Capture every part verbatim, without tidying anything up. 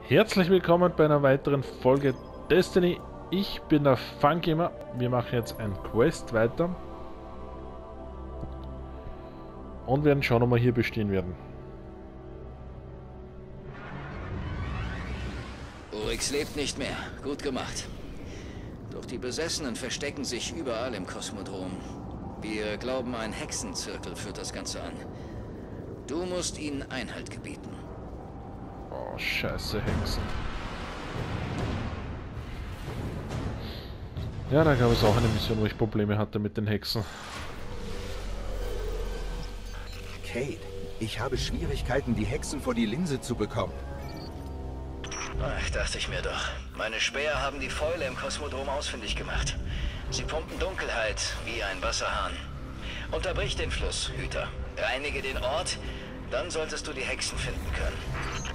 Herzlich willkommen bei einer weiteren Folge Destiny. Ich bin der Fungamer. Wir machen jetzt ein Quest weiter. Und werden schauen, ob wir hier bestehen werden. Oryx lebt nicht mehr. Gut gemacht. Doch die Besessenen verstecken sich überall im Kosmodrom. Wir glauben, ein Hexenzirkel führt das Ganze an. Du musst ihnen Einhalt gebieten. Oh, scheiße Hexen. Ja, da gab es auch eine Mission, wo ich Probleme hatte mit den Hexen. Kate, ich habe Schwierigkeiten, die Hexen vor die Linse zu bekommen. Ach, dachte ich mir doch. Meine Späher haben die Fäule im Kosmodrom ausfindig gemacht. Sie pumpen Dunkelheit wie ein Wasserhahn. Unterbrich den Fluss, Hüter. Reinige den Ort, dann solltest du die Hexen finden können.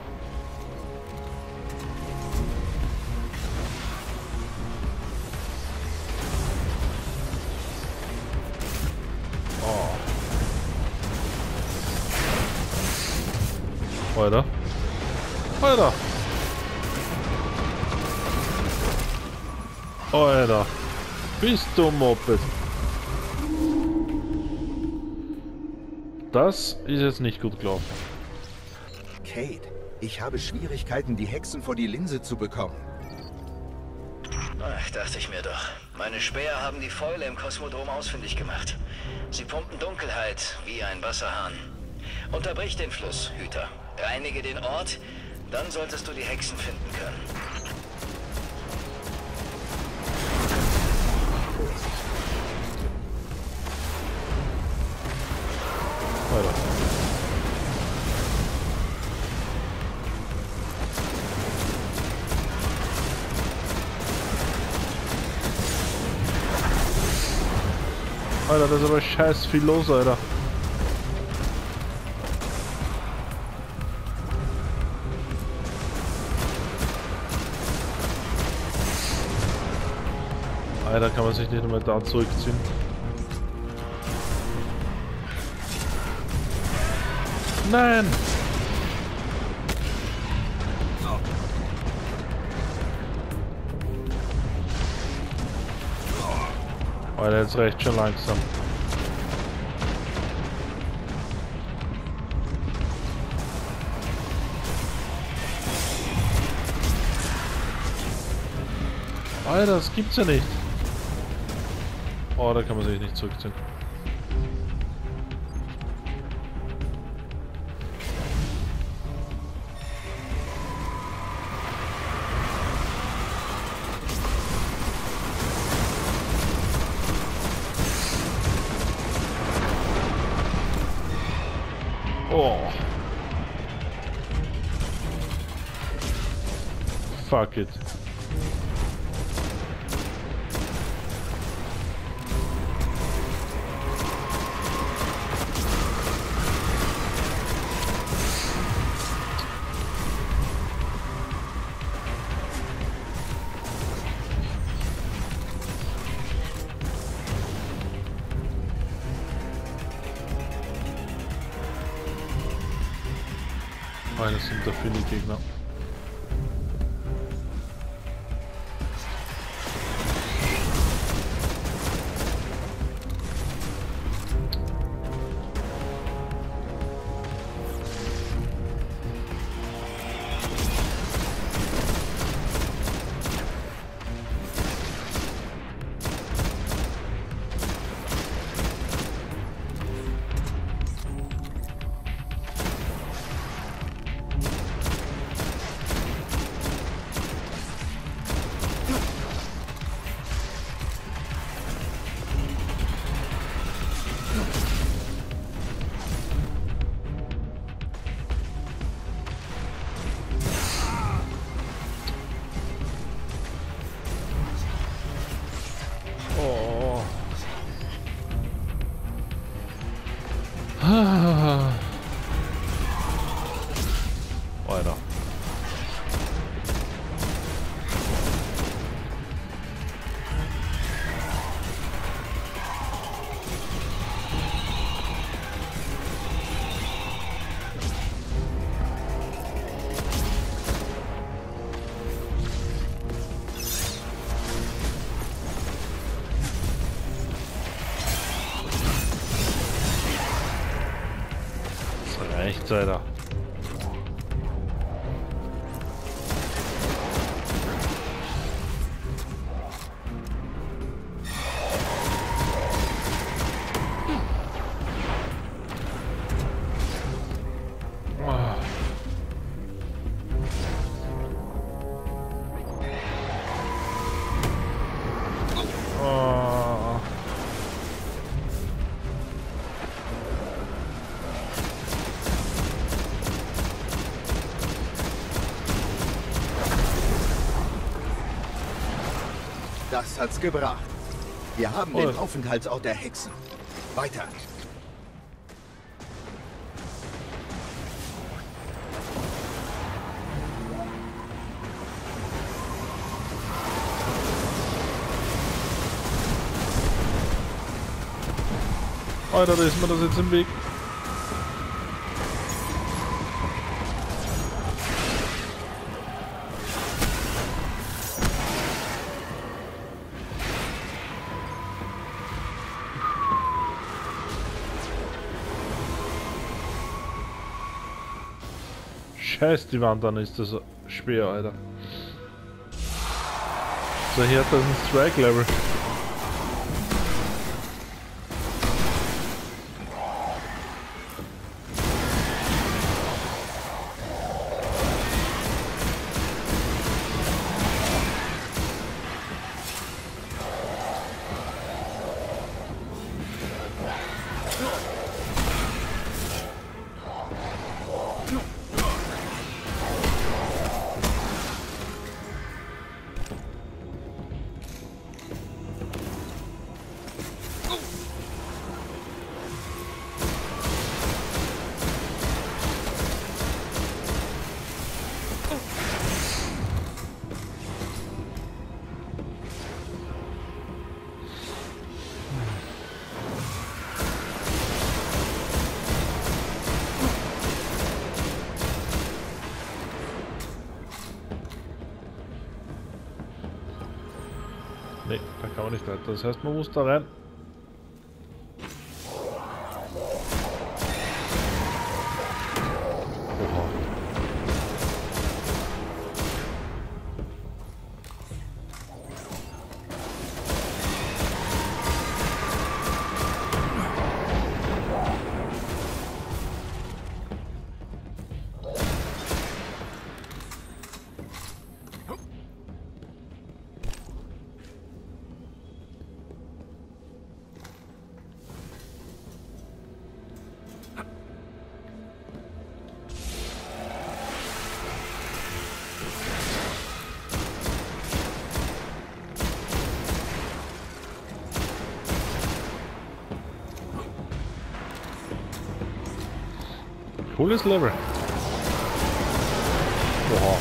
Alter. Alter. Alter. Bist du Moped? Das ist jetzt nicht gut gelaufen. Kate, ich habe Schwierigkeiten, die Hexen vor die Linse zu bekommen. Ach, dachte ich mir doch. Meine Späher haben die Fäule im Kosmodrom ausfindig gemacht. Sie pumpen Dunkelheit wie ein Wasserhahn. Unterbrich den Fluss, Hüter. Reinige den Ort, dann solltest du die Hexen finden können. Alter. Alter, das ist aber scheiß viel los, Alter. Alter, kann man sich nicht einmal da zurückziehen. Nein! Alter, jetzt reicht schon langsam. Alter, das gibt's ja nicht. Oh, da kann man sich nicht zurückziehen. Oh. Fuck it. Oh, das sind da viele Gegner. jetzt, Alter. Das hat's gebracht. Wir haben Oh. den Aufenthaltsort der Hexen. Weiter. Alter, da ist mir das jetzt im Weg. Scheiß die Wand, dann ist das schwer, Alter. So, hier hat das ein Strike-Level. Ne, da kann man nicht weiter. Das heißt, man muss da rein. Oha. Cooles Level. Oha.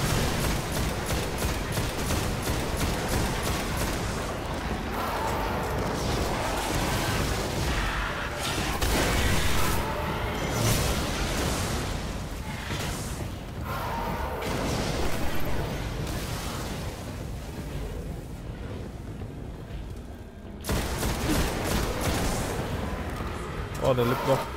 Oh, der lebt noch.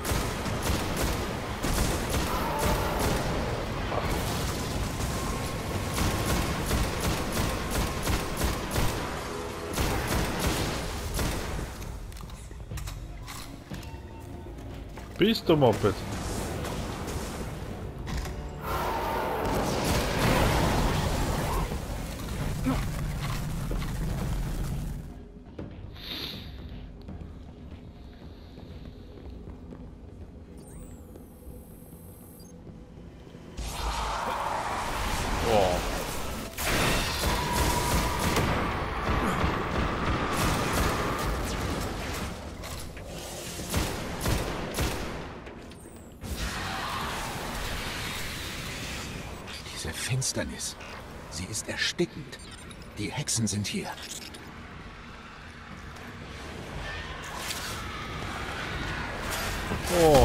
Bist du Moped? Oh. Diese Finsternis. Sie ist erstickend. Die Hexen sind hier. Oh.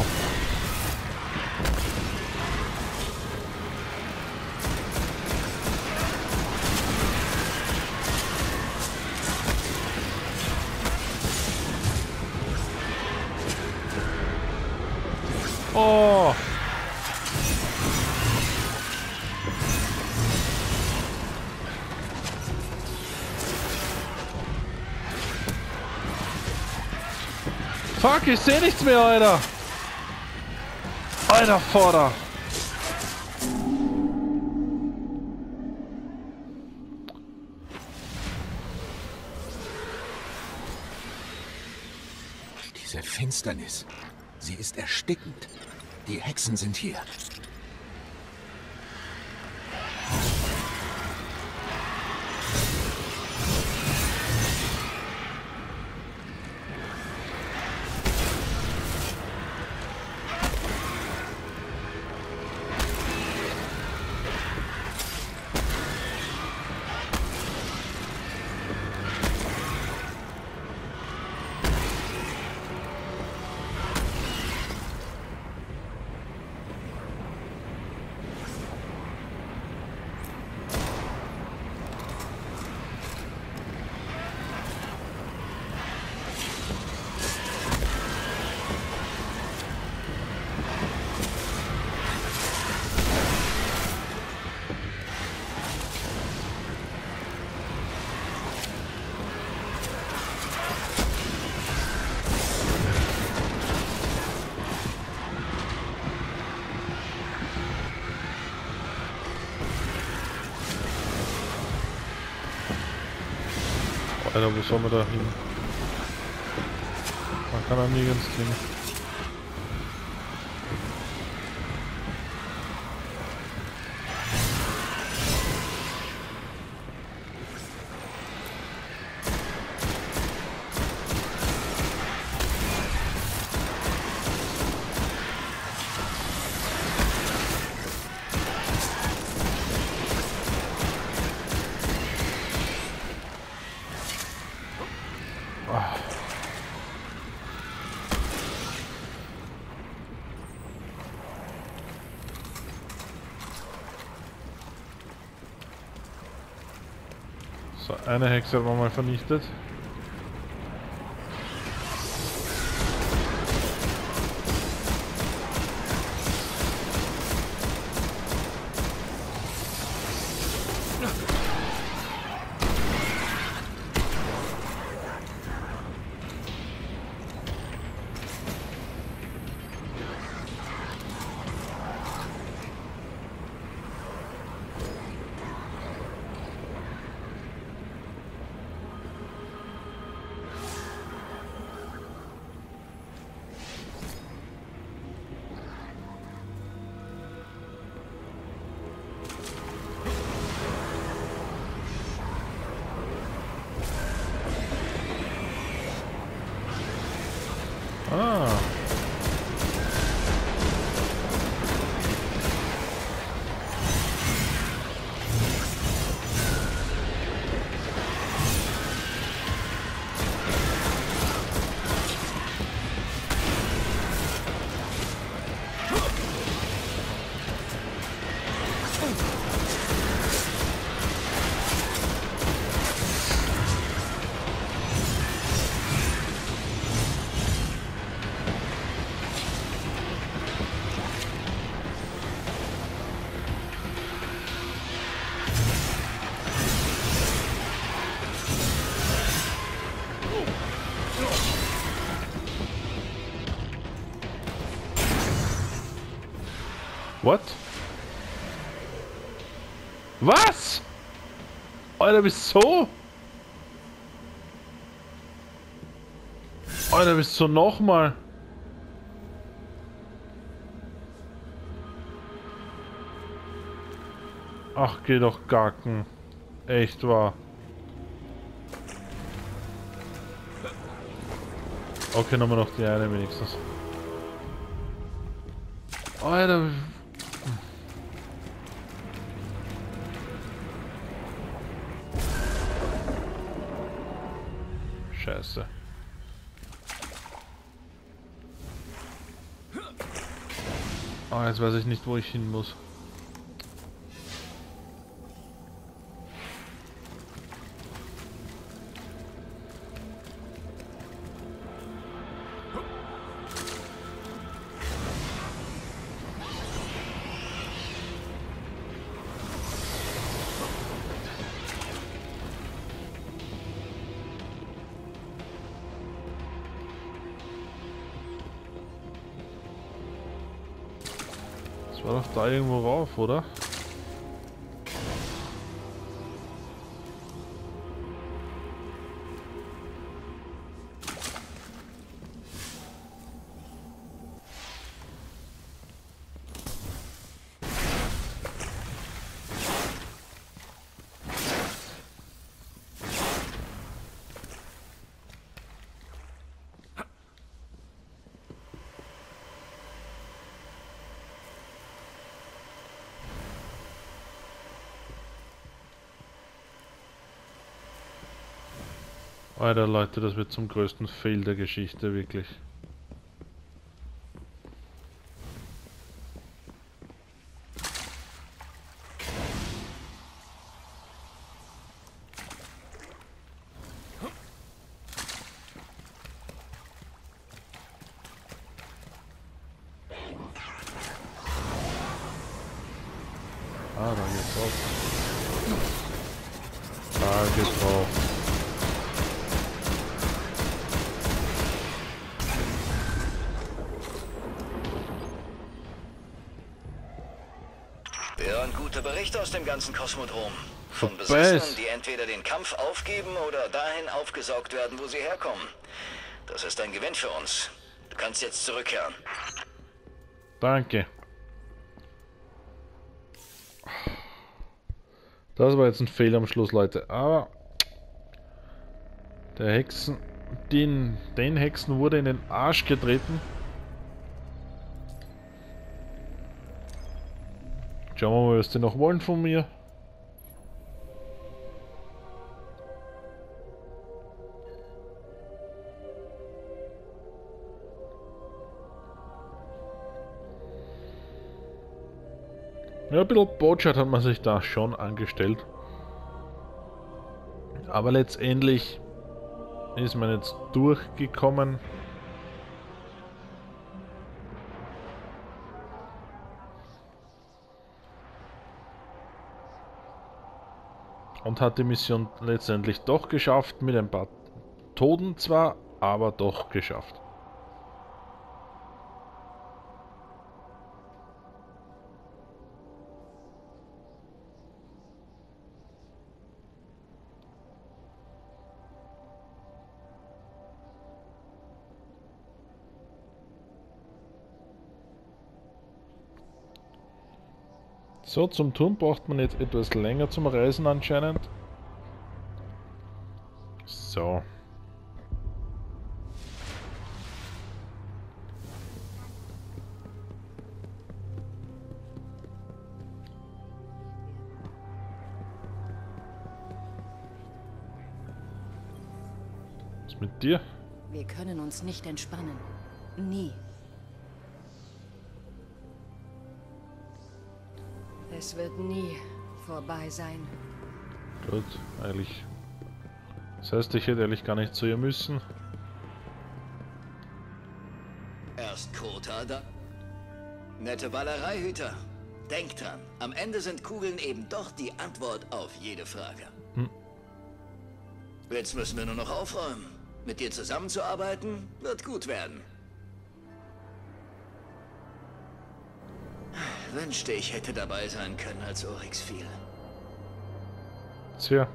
Oh. Fuck, ich sehe nichts mehr, Alter. Alter, Vorder. Diese Finsternis. Sie ist erstickend. Die Hexen sind hier. Alter, wo soll man da hin? Man kann da nirgends hin. So, eine Hexe haben wir mal vernichtet. Ah. What? Was? Alter, wieso? Alter, wieso nochmal? Ach, geh doch gacken. Echt wahr. Okay, nochmal noch die eine wenigstens. Alter. Scheiße. Oh, jetzt weiß ich nicht, wo ich hin muss. war doch da irgendwo rauf, oder? Alter Leute, das wird zum größten Fail der Geschichte, wirklich. Ah, da geht's drauf. Da geht's drauf. Ja, ein guter Bericht aus dem ganzen Kosmodrom. Von Vorbei. Besessenen, die entweder den Kampf aufgeben oder dahin aufgesaugt werden, wo sie herkommen. Das ist ein Gewinn für uns. Du kannst jetzt zurückkehren. Danke. Das war jetzt ein Fehler am Schluss, Leute. Aber der Hexen, den, den Hexen wurde in den Arsch getreten. Schauen wir mal, was die noch wollen von mir. Ja, ein bisschen Botschat hat man sich da schon angestellt. Aber letztendlich ist man jetzt durchgekommen. Und hat die Mission letztendlich doch geschafft, mit ein paar Toten zwar, aber doch geschafft. So, zum Turm braucht man jetzt etwas länger zum Reisen anscheinend. So. Was ist mit dir? Wir können uns nicht entspannen. Nie. Es wird nie vorbei sein. Gut, eigentlich. Das heißt, ich hätte ehrlich gar nicht zu ihr müssen. Erst Kota, da... Nette Ballerei, Hüter. Denk dran, am Ende sind Kugeln eben doch die Antwort auf jede Frage. Hm. Jetzt müssen wir nur noch aufräumen. Mit dir zusammenzuarbeiten, wird gut werden. Wünschte, ich hätte dabei sein können, als Oryx fiel. Tja.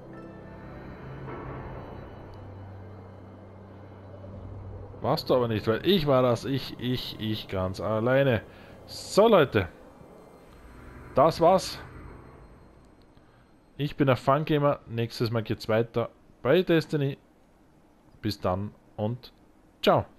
Warst du aber nicht, weil ich war das. Ich, ich, ich ganz alleine. So, Leute. Das war's. Ich bin der Fungamer. Nächstes Mal geht's weiter bei Destiny. Bis dann und ciao.